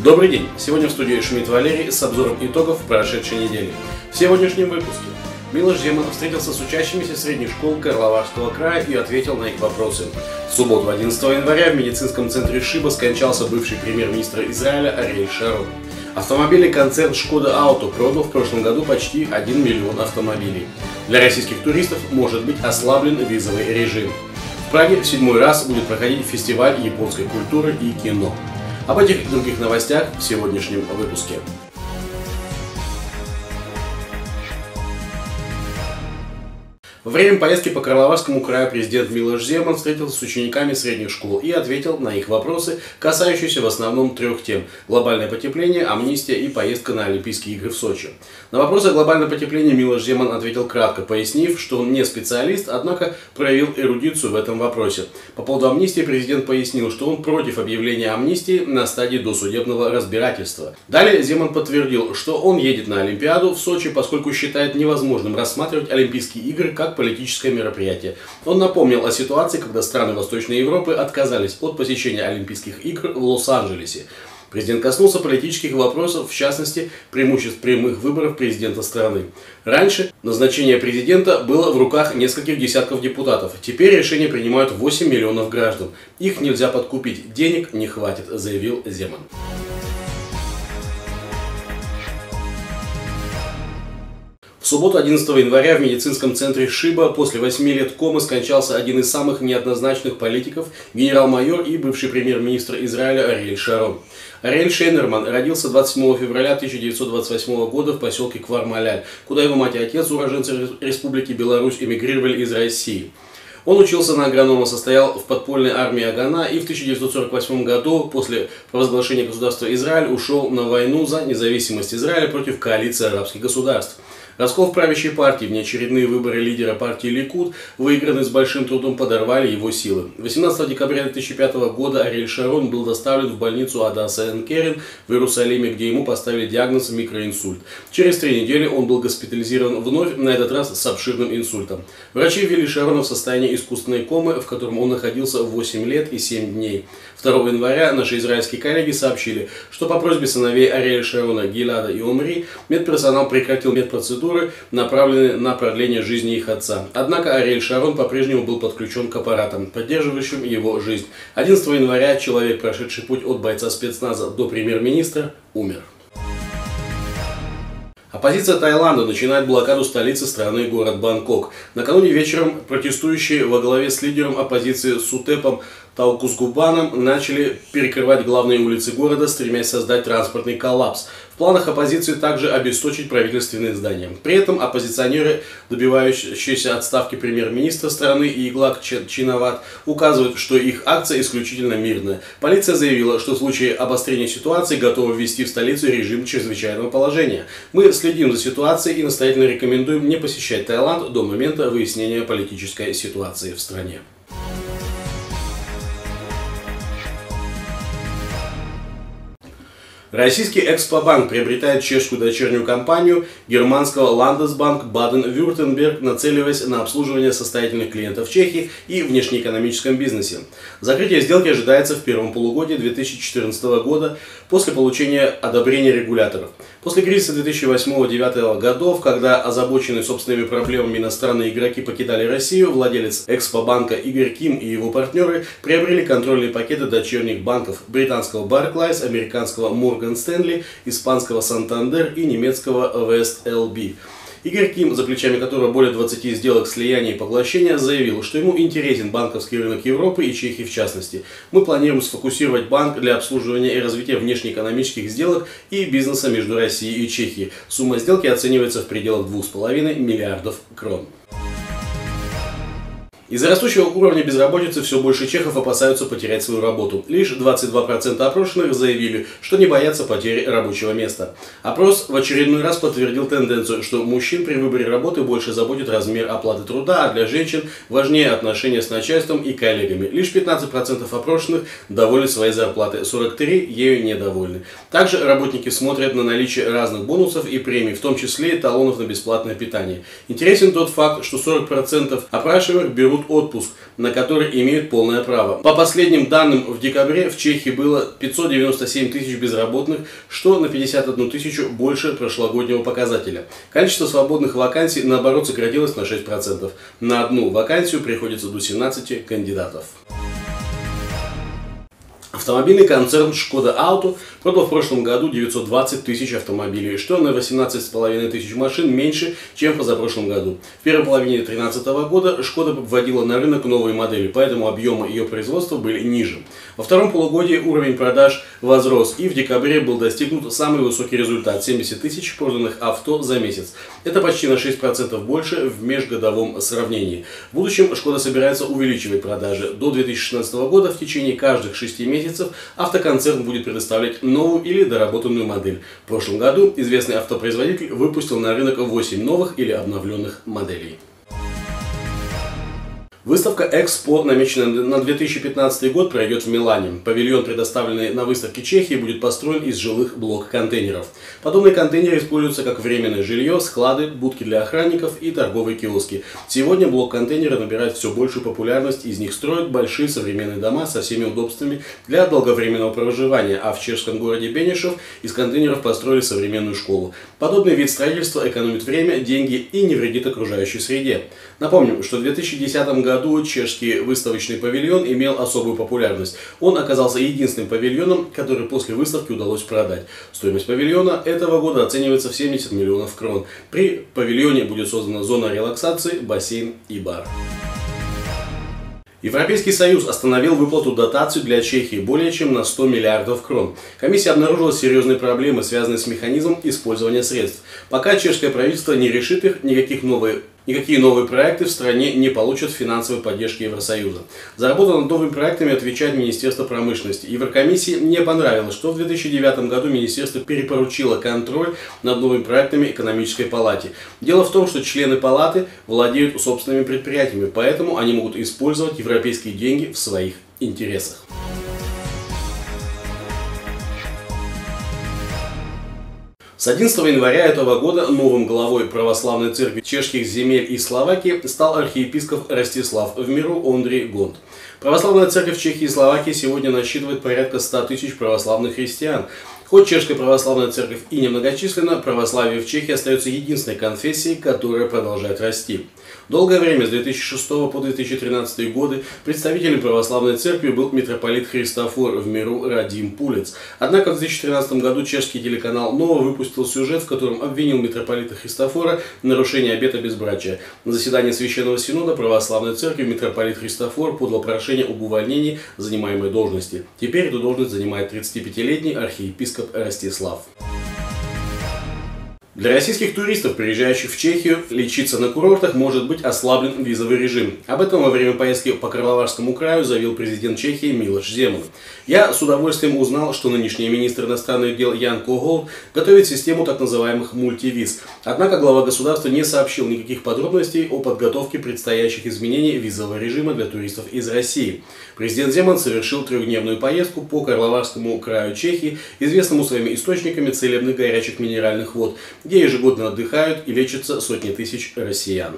Добрый день! Сегодня в студии шумит Валерий с обзором итогов прошедшей недели. В сегодняшнем выпуске Милош Земан встретился с учащимися средних школ Карловашского края и ответил на их вопросы. В субботу, 11 января, в медицинском центре Шиба скончался бывший премьер-министр Израиля Ариэль Шарон. Автомобильный концерн Шкода Auto продал в прошлом году почти 1 миллион автомобилей. Для российских туристов может быть ослаблен визовый режим. В Праге в 7-й раз будет проходить фестиваль японской культуры и кино. Об этих и других новостях в сегодняшнем выпуске. Во время поездки по Карловашскому краю президент Милош Земан встретился с учениками средних школ и ответил на их вопросы, касающиеся в основном трех тем – глобальное потепление, амнистия и поездка на Олимпийские игры в Сочи. На вопросы о глобальном потеплении Милош Земан ответил кратко, пояснив, что он не специалист, однако проявил эрудицию в этом вопросе. По поводу амнистии президент пояснил, что он против объявления амнистии на стадии досудебного разбирательства. Далее Земан подтвердил, что он едет на Олимпиаду в Сочи, поскольку считает невозможным рассматривать Олимпийские игры как политическое мероприятие. Он напомнил о ситуации, когда страны Восточной Европы отказались от посещения Олимпийских игр в Лос-Анджелесе. Президент коснулся политических вопросов, в частности, преимуществ прямых выборов президента страны. Раньше назначение президента было в руках нескольких десятков депутатов. Теперь решение принимают 8 миллионов граждан. Их нельзя подкупить, денег не хватит, заявил Земан. В субботу, 11 января, в медицинском центре Шиба после 8 лет комы скончался один из самых неоднозначных политиков, генерал-майор и бывший премьер-министр Израиля Ариэль Шарон. Ариэль Шейнерман родился 27 февраля 1928 года в поселке Квар-Маляль, куда его мать и отец, уроженцы Республики Беларусь, эмигрировали из России. Он учился на агронома, состоял в подпольной армии Агана и в 1948 году, после провозглашения государства Израиль, ушел на войну за независимость Израиля против коалиции арабских государств. Раскол в правящей партии, внеочередные выборы лидера партии Ликуд, выигранные с большим трудом, подорвали его силы. 18 декабря 2005 года Ариэль Шарон был доставлен в больницу Адаса Эн-Керен в Иерусалиме, где ему поставили диагноз микроинсульт. Через 3 недели он был госпитализирован вновь, на этот раз с обширным инсультом. Врачи ввели Шарона в состояние искусственной комы, в котором он находился 8 лет и 7 дней. 2 января наши израильские коллеги сообщили, что по просьбе сыновей Ариэля Шарона, Гилада и Омри, медперсонал прекратил медпроцедуры, направленные на продление жизни их отца. Однако Ариэль Шарон по-прежнему был подключен к аппаратам, поддерживающим его жизнь. 11 января человек, прошедший путь от бойца спецназа до премьер-министра, умер. Оппозиция Таиланда начинает блокаду столицы страны, город Бангкок. Накануне вечером протестующие во главе с лидером оппозиции Сутепом Таукусгубаном начали перекрывать главные улицы города, стремясь создать транспортный коллапс. В планах оппозиции также обесточить правительственные здания. При этом оппозиционеры, добивающиеся отставки премьер-министра страны Иглак Чинават, указывают, что их акция исключительно мирная. Полиция заявила, что в случае обострения ситуации готова ввести в столицу режим чрезвычайного положения. Мы следим за ситуацией и настоятельно рекомендуем не посещать Таиланд до момента выяснения политической ситуации в стране. Российский Экспобанк приобретает чешскую дочернюю компанию германского Ландесбанк Баден-Вюртемберг, нацеливаясь на обслуживание состоятельных клиентов Чехии и внешнеэкономическом бизнесе. Закрытие сделки ожидается в первом полугодии 2014 года после получения одобрения регуляторов. После кризиса 2008-2009 годов, когда озабоченные собственными проблемами иностранные игроки покидали Россию, владелец Экспобанка Игорь Ким и его партнеры приобрели контрольные пакеты дочерних банков британского Barclays, американского Morgan Stanley, испанского Santander и немецкого West LB. Игорь Ким, за плечами которого более 20 сделок слияния и поглощения, заявил, что ему интересен банковский рынок Европы и Чехии в частности. Мы планируем сфокусировать банк для обслуживания и развития внешнеэкономических сделок и бизнеса между Россией и Чехией. Сумма сделки оценивается в пределах 2,5 миллиардов крон. Из-за растущего уровня безработицы все больше чехов опасаются потерять свою работу. Лишь 22% опрошенных заявили, что не боятся потери рабочего места. Опрос в очередной раз подтвердил тенденцию, что мужчин при выборе работы больше заботит размер оплаты труда, а для женщин важнее отношения с начальством и коллегами. Лишь 15% опрошенных довольны своей зарплатой, 43% ею недовольны. Также работники смотрят на наличие разных бонусов и премий, в том числе талонов на бесплатное питание. Интересен тот факт, что 40% опрашиваемых берут берут отпуск, на который имеют полное право. По последним данным, в декабре в Чехии было 597 тысяч безработных, что на 51 тысячу больше прошлогоднего показателя. Количество свободных вакансий, наоборот, сократилось на 6%. На одну вакансию приходится до 17 кандидатов. Автомобильный концерн Шкода Auto продал в прошлом году 920 тысяч автомобилей, что на 18,5 тысяч машин меньше, чем в позапрошлом году. В первой половине 2013 года Шкода вводила на рынок новые модели, поэтому объемы ее производства были ниже. Во втором полугодии уровень продаж возрос, и в декабре был достигнут самый высокий результат – 70 тысяч проданных авто за месяц. Это почти на 6% больше в межгодовом сравнении. В будущем Шкода собирается увеличивать продажи. До 2016 года в течение каждых 6 месяцев автоконцерн будет предоставлять новую или доработанную модель. В прошлом году известный автопроизводитель выпустил на рынок 8 новых или обновленных моделей. Выставка Экспо, намеченная на 2015 год, пройдет в Милане. Павильон, предоставленный на выставке Чехии, будет построен из жилых блок-контейнеров. Подобные контейнеры используются как временное жилье, склады, будки для охранников и торговые киоски. Сегодня блок-контейнеры набирают все большую популярность, из них строят большие современные дома со всеми удобствами для долговременного проживания, а в чешском городе Бенешов из контейнеров построили современную школу. Подобный вид строительства экономит время, деньги и не вредит окружающей среде. Напомним, что в 2010 году чешский выставочный павильон имел особую популярность. Он оказался единственным павильоном, который после выставки удалось продать. Стоимость павильона этого года оценивается в 70 миллионов крон. При павильоне будет создана зона релаксации, бассейн и бар. Европейский Союз остановил выплату дотаций для Чехии более чем на 100 миллиардов крон. Комиссия обнаружила серьезные проблемы, связанные с механизмом использования средств. Пока чешское правительство не решит их, никакие новые проекты в стране не получат финансовой поддержки Евросоюза. За работу над новыми проектами отвечает Министерство промышленности. Еврокомиссии не понравилось, что в 2009 году министерство перепоручило контроль над новыми проектами экономической палате. Дело в том, что члены палаты владеют собственными предприятиями, поэтому они могут использовать европейские деньги в своих интересах. С 11 января этого года новым главой православной церкви чешских земель и Словакии стал архиепископ Ростислав в миру Ондрий Гонд. Православная церковь Чехии и Словакии сегодня насчитывает порядка 100 тысяч православных христиан. Хоть чешская православная церковь и немногочисленна, православие в Чехии остается единственной конфессией, которая продолжает расти. Долгое время, с 2006 по 2013 годы, представителем православной церкви был митрополит Христофор в миру Радим Пулец. Однако в 2013 году чешский телеканал «Нова» выпустил сюжет, в котором обвинил митрополита Христофора в нарушении обета безбрачия. На заседании Священного Синода православной церкви митрополит Христофор подал прошение об увольнении занимаемой должности. Теперь эту должность занимает 35-летний архиепископ Ростислав. Для российских туристов, приезжающих в Чехию, лечиться на курортах может быть ослаблен визовый режим. Об этом во время поездки по Карловарскому краю заявил президент Чехии Милош Земан. Я с удовольствием узнал, что нынешний министр иностранных дел Ян Коголд готовит систему так называемых мультивиз. Однако глава государства не сообщил никаких подробностей о подготовке предстоящих изменений визового режима для туристов из России. Президент Земан совершил трехдневную поездку по Карловарскому краю Чехии, известному своими источниками целебных горячих минеральных вод, где ежегодно отдыхают и лечатся сотни тысяч россиян.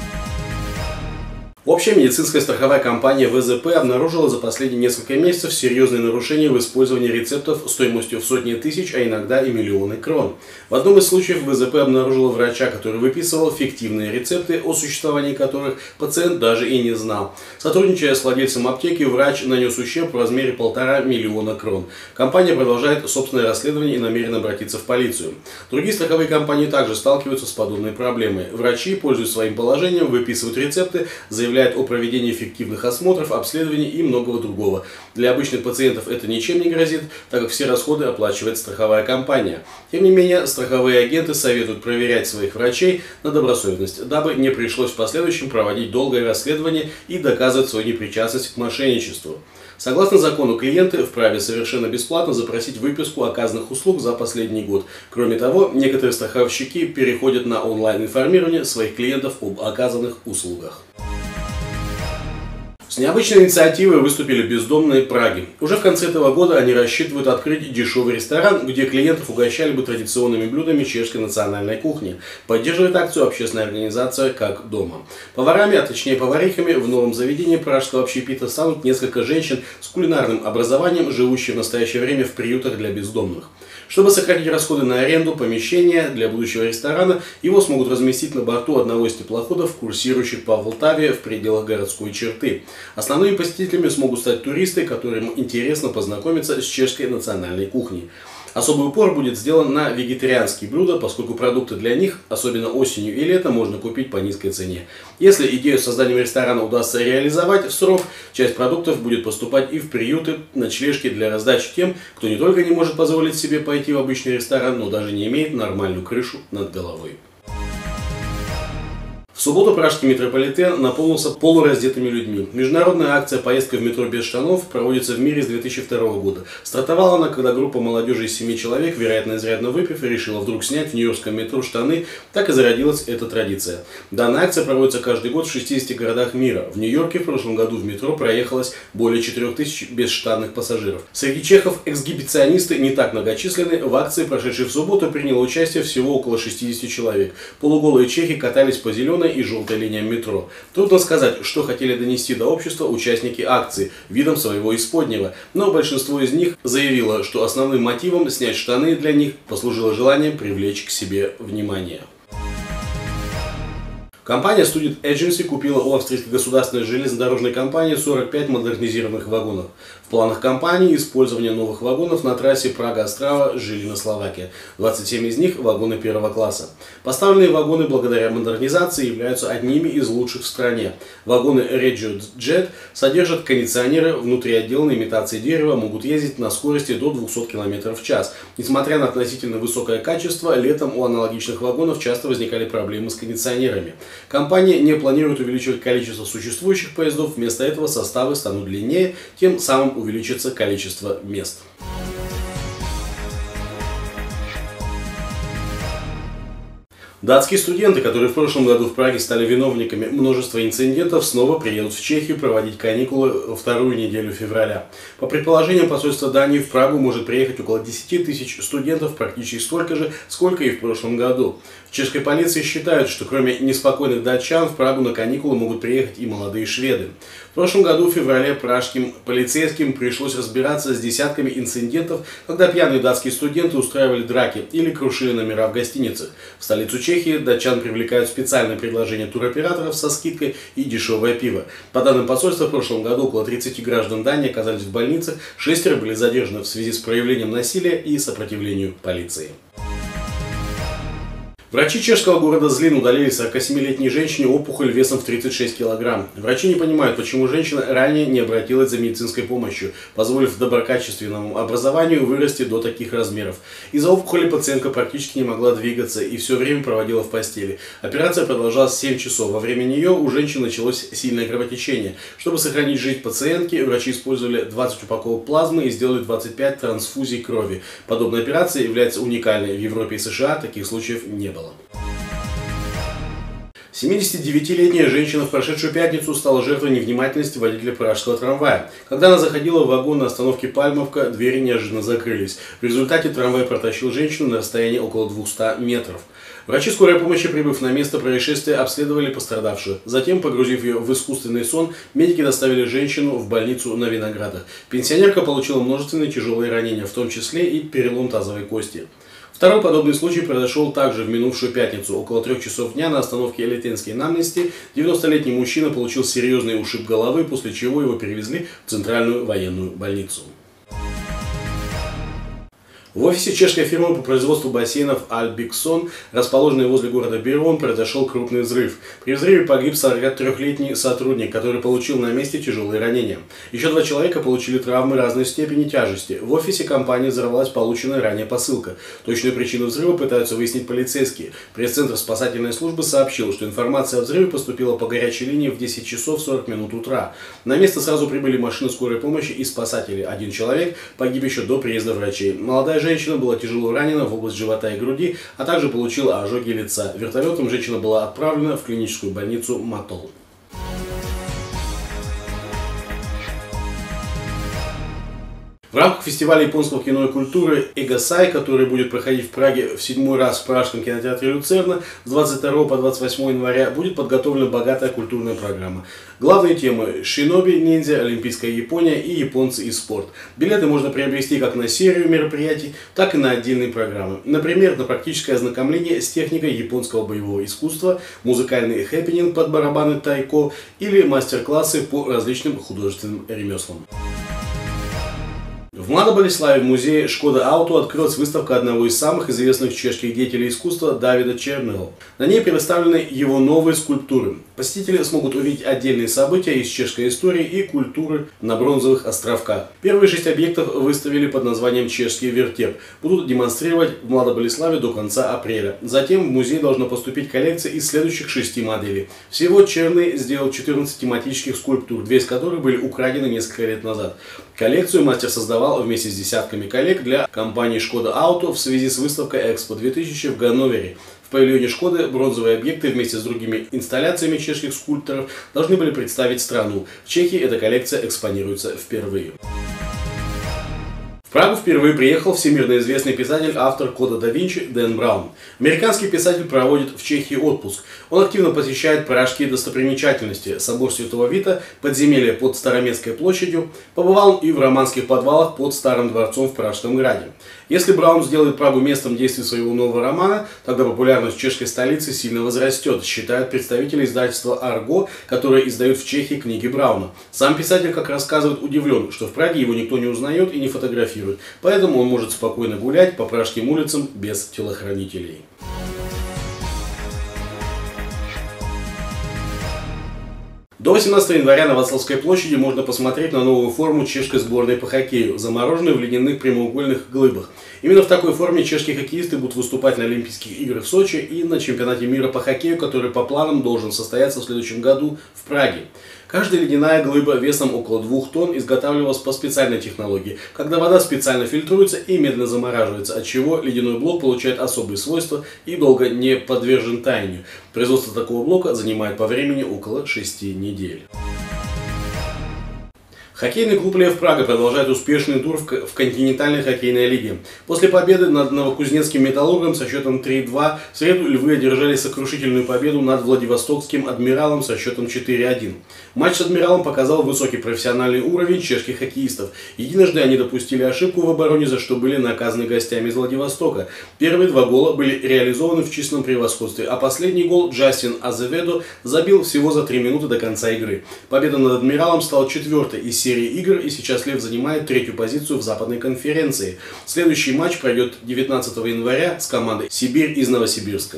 Общая медицинская страховая компания ВЗП обнаружила за последние несколько месяцев серьезные нарушения в использовании рецептов стоимостью в сотни тысяч, а иногда и миллионы крон. В одном из случаев ВЗП обнаружила врача, который выписывал фиктивные рецепты, о существовании которых пациент даже и не знал. Сотрудничая с владельцем аптеки, врач нанес ущерб в размере 1,5 миллиона крон. Компания продолжает собственное расследование и намерена обратиться в полицию. Другие страховые компании также сталкиваются с подобной проблемой. Врачи, пользуясь своим положением, выписывают рецепты, заявляют о проведении эффективных осмотров, обследований и многого другого. Для обычных пациентов это ничем не грозит, так как все расходы оплачивает страховая компания. Тем не менее, страховые агенты советуют проверять своих врачей на добросовестность, дабы не пришлось в последующем проводить долгое расследование и доказывать свою непричастность к мошенничеству. Согласно закону, клиенты вправе совершенно бесплатно запросить выписку оказанных услуг за последний год. Кроме того, некоторые страховщики переходят на онлайн-информирование своих клиентов об оказанных услугах. С необычной инициативой выступили бездомные Праги. Уже в конце этого года они рассчитывают открыть дешевый ресторан, где клиентов угощали бы традиционными блюдами чешской национальной кухни. Поддерживает акцию общественная организация «Как дома». Поварами, а точнее поварихами, в новом заведении пражского общепита станут несколько женщин с кулинарным образованием, живущие в настоящее время в приютах для бездомных. Чтобы сократить расходы на аренду помещения для будущего ресторана, его смогут разместить на борту одного из теплоходов, курсирующих по Полтаве в пределах городской черты. Основными посетителями смогут стать туристы, которым интересно познакомиться с чешской национальной кухней. Особый упор будет сделан на вегетарианские блюда, поскольку продукты для них, особенно осенью и летом, можно купить по низкой цене. Если идею с созданием ресторана удастся реализовать в срок, часть продуктов будет поступать и в приюты, ночлежки для раздачи тем, кто не только не может позволить себе пойти в обычный ресторан, но даже не имеет нормальную крышу над головой. В субботу пражский метрополитен наполнился полураздетыми людьми. Международная акция «Поездка в метро без штанов» проводится в мире с 2002 года. Стартовала она, когда группа молодежи из 7 человек, вероятно изрядно выпив, решила вдруг снять в нью-йоркском метро штаны. Так и зародилась эта традиция. Данная акция проводится каждый год в 60 городах мира. В Нью-Йорке в прошлом году в метро проехалось более 4000 бесштанных пассажиров. Среди чехов эксгибиционисты не так многочисленны. В акции, прошедшей в субботу, приняло участие всего около 60 человек. Полуголые чехи катались по зеленой и желтой линиям метро. Трудно сказать, что хотели донести до общества участники акции видом своего исподнего, но большинство из них заявило, что основным мотивом снять штаны для них послужило желание привлечь к себе внимание. Компания Student Agency купила у австрийской государственной железнодорожной компании 45 модернизированных вагонов. В планах компании использование новых вагонов на трассе Прага-Острава, Жилина-Словакия. 27 из них – вагоны первого класса. Поставленные вагоны благодаря модернизации являются одними из лучших в стране. Вагоны RegioJet содержат кондиционеры, внутри отделанные имитацией дерева, могут ездить на скорости до 200 км в час. Несмотря на относительно высокое качество, летом у аналогичных вагонов часто возникали проблемы с кондиционерами. Компания не планирует увеличивать количество существующих поездов, вместо этого составы станут длиннее, тем самым увеличится количество мест. Датские студенты, которые в прошлом году в Праге стали виновниками множества инцидентов, снова приедут в Чехию проводить каникулы во вторую неделю февраля. По предположениям посольства Дании, в Прагу может приехать около 10 тысяч студентов, практически столько же, сколько и в прошлом году. В чешской полиции считают, что кроме неспокойных датчан, в Прагу на каникулы могут приехать и молодые шведы. В прошлом году в феврале пражским полицейским пришлось разбираться с десятками инцидентов, когда пьяные датские студенты устраивали драки или крушили номера в гостиницах. В столицу Чехии датчан привлекают специальное предложение туроператоров со скидкой и дешевое пиво. По данным посольства, в прошлом году около 30 граждан Дании оказались в больницах, 6 были задержаны в связи с проявлением насилия и сопротивлением полиции. Врачи чешского города Злин удалили 47-летней женщине опухоль весом в 36 кг. Врачи не понимают, почему женщина ранее не обратилась за медицинской помощью, позволив доброкачественному образованию вырасти до таких размеров. Из-за опухоли пациентка практически не могла двигаться и все время проводила в постели. Операция продолжалась 7 часов. Во время нее у женщины началось сильное кровотечение. Чтобы сохранить жизнь пациентки, врачи использовали 20 упаковок плазмы и сделали 25 трансфузий крови. Подобная операция является уникальной. В Европе и США таких случаев не было. 79-летняя женщина в прошедшую пятницу стала жертвой невнимательности водителя пражского трамвая. Когда она заходила в вагон на остановке Пальмовка, двери неожиданно закрылись. В результате трамвай протащил женщину на расстоянии около 200 метров. Врачи скорой помощи, прибыв на место происшествия, обследовали пострадавшую. Затем, погрузив ее в искусственный сон, медики доставили женщину в больницу на Виноградах. Пенсионерка получила множественные тяжелые ранения, в том числе и перелом тазовой кости. Второй подобный случай произошел также в минувшую пятницу. Около 3 часов дня на остановке Литенской Намнести 90-летний мужчина получил серьезный ушиб головы, после чего его перевезли в Центральную военную больницу. В офисе чешской фирмы по производству бассейнов Альбиксон, расположенной возле города Бирон, произошел крупный взрыв. При взрыве погиб 43-летний сотрудник, который получил на месте тяжелые ранения. Еще 2 человека получили травмы разной степени тяжести. В офисе компании взорвалась полученная ранее посылка. Точную причину взрыва пытаются выяснить полицейские. Пресс-центр спасательной службы сообщил, что информация о взрыве поступила по горячей линии в 10 часов 40 минут утра. На место сразу прибыли машины скорой помощи и спасатели. 1 человек погиб еще до приезда врачей. Молодая женщина была тяжело ранена в область живота и груди, а также получила ожоги лица. Вертолетом женщина была отправлена в клиническую больницу Матол. В рамках фестиваля японского кино и культуры «Эгосай», который будет проходить в Праге в 7-й раз в Пражском кинотеатре Люцерна с 22 по 28 января, будет подготовлена богатая культурная программа. Главные темы – шиноби, ниндзя, олимпийская Япония и японцы и спорт. Билеты можно приобрести как на серию мероприятий, так и на отдельные программы. Например, на практическое ознакомление с техникой японского боевого искусства, музыкальный хэппининг под барабаны тайко или мастер-классы по различным художественным ремеслам. В Младоболеславе в музее Шкода Ауто открылась выставка одного из самых известных чешских деятелей искусства Давида Чернеho. На ней представлены его новые скульптуры. Посетители смогут увидеть отдельные события из чешской истории и культуры на бронзовых островках. Первые 6 объектов выставили под названием «Чешский вертеп». Будут демонстрировать в Младоболеславе до конца апреля. Затем в музей должна поступить коллекция из следующих 6 моделей. Всего Черный сделал 14 тематических скульптур, 2 из которых были украдены несколько лет назад. Коллекцию мастер создавал вместе с десятками коллег для компании Шкода Ауто в связи с выставкой Экспо 2000 в Ганновере. В павильоне Шкоды бронзовые объекты вместе с другими инсталляциями чешских скульпторов должны были представить страну. В Чехии эта коллекция экспонируется впервые. В Прагу впервые приехал всемирно известный писатель, автор «Кода да Винчи» Дэн Браун. Американский писатель проводит в Чехии отпуск. Он активно посещает пражские достопримечательности, собор Святого Вита, подземелье под Староместской площадью, побывал и в романских подвалах под Старым дворцом в Пражском граде. Если Браун сделает Прагу местом действия своего нового романа, тогда популярность чешской столицы сильно возрастет, считают представители издательства «Арго», которые издают в Чехии книги Брауна. Сам писатель, как рассказывает, удивлен, что в Праге его никто не узнает и не фотографирует, поэтому он может спокойно гулять по пражским улицам без телохранителей. До 18 января на Вацлавской площади можно посмотреть на новую форму чешской сборной по хоккею, замороженную в ледяных прямоугольных глыбах. Именно в такой форме чешские хоккеисты будут выступать на Олимпийских играх в Сочи и на чемпионате мира по хоккею, который по планам должен состояться в следующем году в Праге. Каждая ледяная глыба весом около 2 тонн изготавливалась по специальной технологии, когда вода специально фильтруется и медленно замораживается, отчего ледяной блок получает особые свойства и долго не подвержен таянию. Производство такого блока занимает по времени около 6 недель. Хоккейный клуб «Лев Прага» продолжает успешный тур в континентальной хоккейной лиге. После победы над новокузнецким «Металлургом» со счетом 3-2 в среду львы одержали сокрушительную победу над владивостокским «Адмиралом» со счетом 4-1. Матч с «Адмиралом» показал высокий профессиональный уровень чешских хоккеистов. Единожды они допустили ошибку в обороне, за что были наказаны гостями из Владивостока. Первые 2 гола были реализованы в численном превосходстве, а последний гол Джастин Азеведо забил всего за 3 минуты до конца игры. Победа над «Адмиралом» стала 4-й из серии игр, и сейчас Лев занимает 3-ю позицию в Западной конференции. Следующий матч пройдет 19 января с командой «Сибирь» из Новосибирска.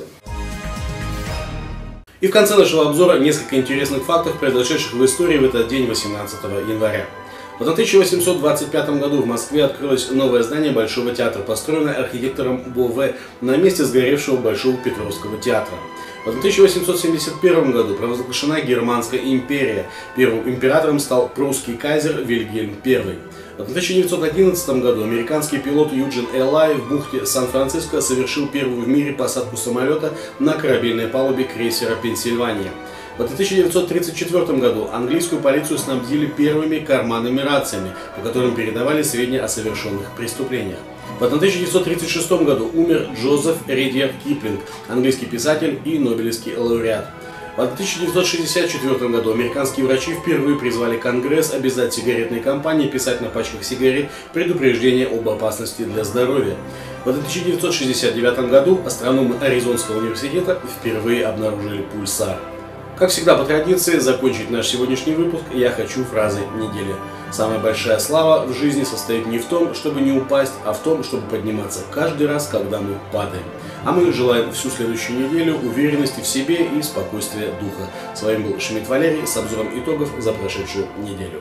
И в конце нашего обзора несколько интересных фактов, произошедших в истории в этот день 18 января. В 1825 году в Москве открылось новое здание Большого театра, построенное архитектором Бове на месте сгоревшего Большого Петровского театра. В 1871 году провозглашена Германская империя. Первым императором стал прусский кайзер Вильгельм I. В 1911 году американский пилот Юджин Элай в бухте Сан-Франциско совершил первую в мире посадку самолета на корабельной палубе крейсера «Пенсильвания». В 1934 году английскую полицию снабдили первыми карманными рациями, по которым передавали сведения о совершенных преступлениях. В 1936 году умер Джозеф Редьярд Киплинг, английский писатель и нобелевский лауреат. В 1964 году американские врачи впервые призвали Конгресс обязать сигаретные компании писать на пачках сигарет предупреждение об опасности для здоровья. В 1969 году астрономы Аризонского университета впервые обнаружили пульсар. Как всегда, по традиции, закончить наш сегодняшний выпуск я хочу фразой недели. Самая большая слава в жизни состоит не в том, чтобы не упасть, а в том, чтобы подниматься каждый раз, когда мы падаем. А мы желаем всю следующую неделю уверенности в себе и спокойствия духа. С вами был Шмидт Валерий с обзором итогов за прошедшую неделю.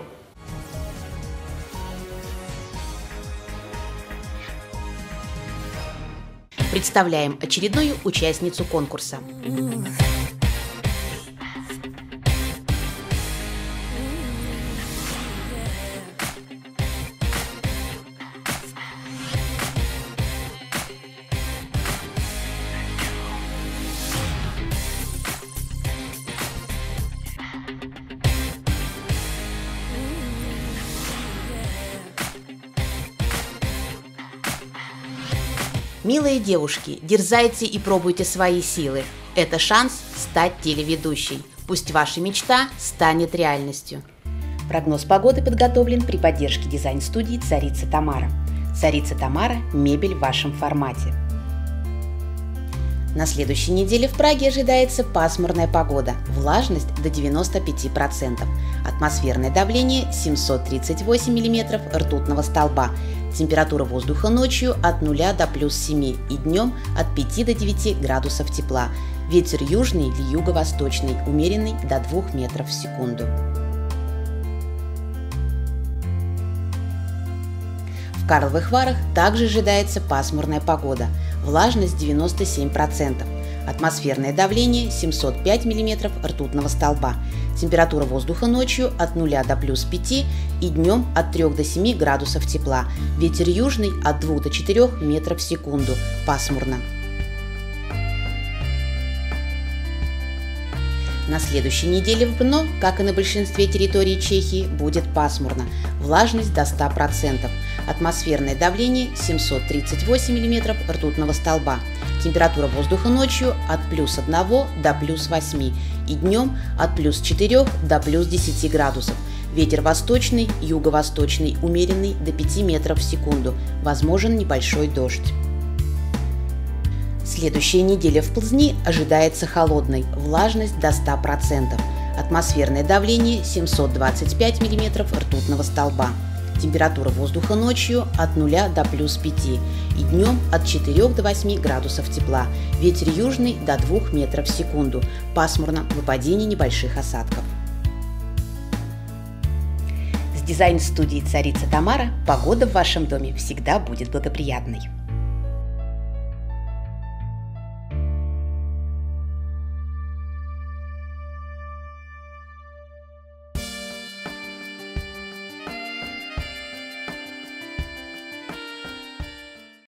Представляем очередную участницу конкурса. Милые девушки, дерзайте и пробуйте свои силы. Это шанс стать телеведущей. Пусть ваша мечта станет реальностью. Прогноз погоды подготовлен при поддержке дизайн-студии «Царица Тамара». «Царица Тамара» – мебель в вашем формате. На следующей неделе в Праге ожидается пасмурная погода, влажность до 95%, атмосферное давление 738 мм ртутного столба, температура воздуха ночью от 0 до плюс 7 и днем от 5 до 9 градусов тепла, ветер южный или юго-восточный, умеренный до 2 метров в секунду. В Карловых Варах также ожидается пасмурная погода, влажность 97%, атмосферное давление 705 мм ртутного столба, температура воздуха ночью от 0 до плюс 5 и днем от 3 до 7 градусов тепла, ветер южный от 2 до 4 метров в секунду, пасмурно. На следующей неделе в Брно, как и на большинстве территорий Чехии, будет пасмурно, влажность до 100%, атмосферное давление 738 мм ртутного столба, температура воздуха ночью от плюс 1 до плюс 8 и днем от плюс 4 до плюс 10 градусов, ветер восточный, юго-восточный, умеренный до 5 метров в секунду, возможен небольшой дождь. Следующая неделя в Плзни ожидается холодной, влажность до 100%, атмосферное давление 725 мм ртутного столба, температура воздуха ночью от 0 до плюс 5 и днем от 4 до 8 градусов тепла, ветер южный до 2 метров в секунду, пасмурно, выпадение небольших осадков. С дизайн-студией «Царица Тамара» погода в вашем доме всегда будет благоприятной.